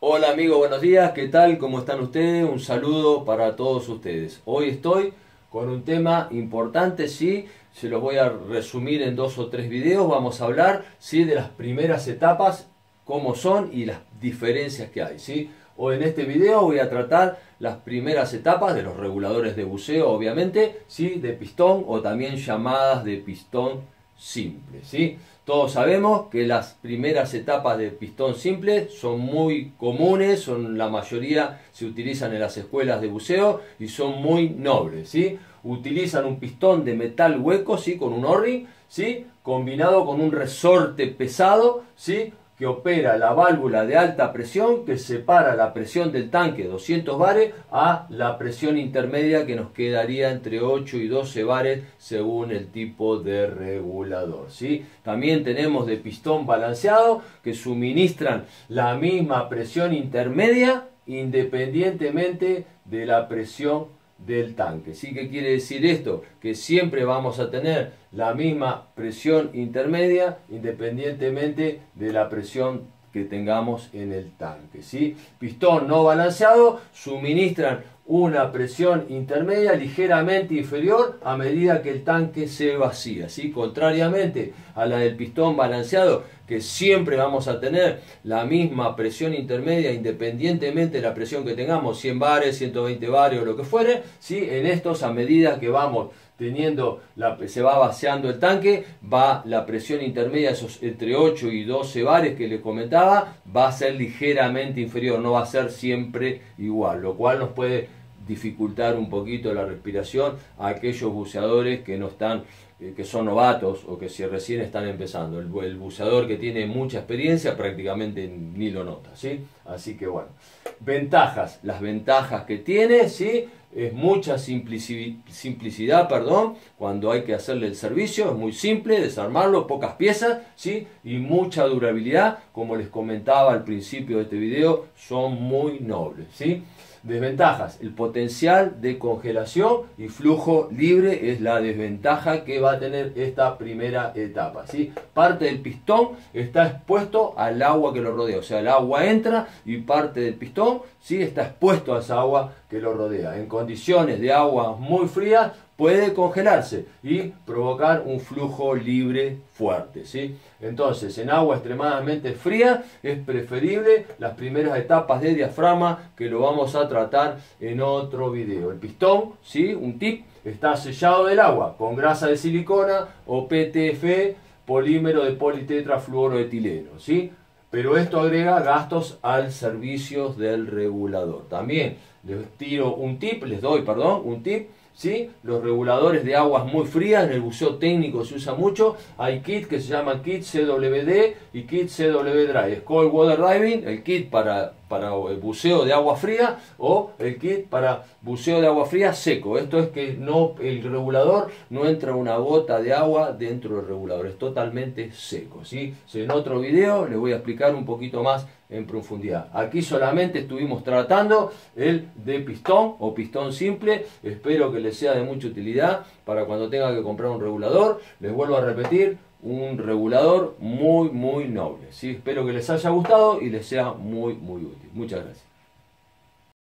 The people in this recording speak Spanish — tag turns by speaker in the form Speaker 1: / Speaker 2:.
Speaker 1: Hola amigos, buenos días, ¿qué tal? ¿Cómo están ustedes? Un saludo para todos ustedes. Hoy estoy con un tema importante, sí, se los voy a resumir en 2 o 3 videos. Vamos a hablar, sí, de las primeras etapas, cómo son y las diferencias que hay, sí. Hoy en este video voy a tratar las primeras etapas de los reguladores de buceo, obviamente, sí, de pistón o también llamadas de pistón simple, ¿sí? Todos sabemos que las primeras etapas de pistón simple son muy comunes, la mayoría se utilizan en las escuelas de buceo y son muy nobles, ¿sí? Utilizan un pistón de metal hueco, ¿sí? Con un O-ring, ¿sí? Combinado con un resorte pesado, ¿sí? Que opera la válvula de alta presión que separa la presión del tanque 200 bares a la presión intermedia que nos quedaría entre 8 y 12 bares según el tipo de regulador, ¿sí? También tenemos de pistón balanceado que suministran la misma presión intermedia independientemente de la presión del tanque. ¿Sí? ¿Qué quiere decir esto? Que siempre vamos a tener la misma presión intermedia independientemente de la presión que tengamos en el tanque, ¿sí? Pistón no balanceado suministran una presión intermedia ligeramente inferior a medida que el tanque se vacía, ¿sí? Contrariamente a la del pistón balanceado, que siempre vamos a tener la misma presión intermedia independientemente de la presión que tengamos, 100 bares, 120 bares o lo que fuere, ¿sí? En estos, a medida que vamos teniendo se va vaciando el tanque, va la presión intermedia, esos entre 8 y 12 bares que les comentaba, va a ser ligeramente inferior, no va a ser siempre igual, lo cual nos puede dificultar un poquito la respiración a aquellos buceadores que no están, que son novatos o que si recién están empezando. El buceador que tiene mucha experiencia prácticamente ni lo nota, ¿sí? Así que bueno, ventajas, las ventajas que tiene, ¿sí? Es mucha simplicidad, cuando hay que hacerle el servicio, es muy simple, desarmarlo, pocas piezas, ¿sí? Y mucha durabilidad, como les comentaba al principio de este video, son muy nobles, ¿sí? Desventajas, el potencial de congelación y flujo libre es la desventaja que va a tener esta primera etapa, ¿sí? Parte del pistón está expuesto al agua que lo rodea, o sea, el agua entra y parte del pistón, ¿sí? Está expuesto a esa agua que lo rodea. En condiciones de agua muy frías puede congelarse y provocar un flujo libre fuerte, ¿sí? Entonces, en agua extremadamente fría es preferible las primeras etapas de diafragma, que lo vamos a tratar en otro video. El pistón, ¿sí? Un tip, está sellado del agua con grasa de silicona o PTFE, polímero de politetrafluoroetileno, ¿sí? Pero esto agrega gastos al servicio del regulador. También les doy un tip, ¿sí? Los reguladores de aguas muy frías, en el buceo técnico se usa mucho. Hay kits que se llaman kit CWD y kit CW Dry. Es Cold Water Diving, el kit para el buceo de agua fría, o el kit para buceo de agua fría seco. Esto es que el regulador no entra una gota de agua dentro del regulador, es totalmente seco, ¿sí? En otro video les voy a explicar un poquito más en profundidad. Aquí solamente estuvimos tratando el de pistón o pistón simple. Espero que les sea de mucha utilidad para cuando tenga que comprar un regulador. Les vuelvo a repetir, un regulador muy noble, ¿sí? Espero que les haya gustado y les sea muy útil. Muchas gracias.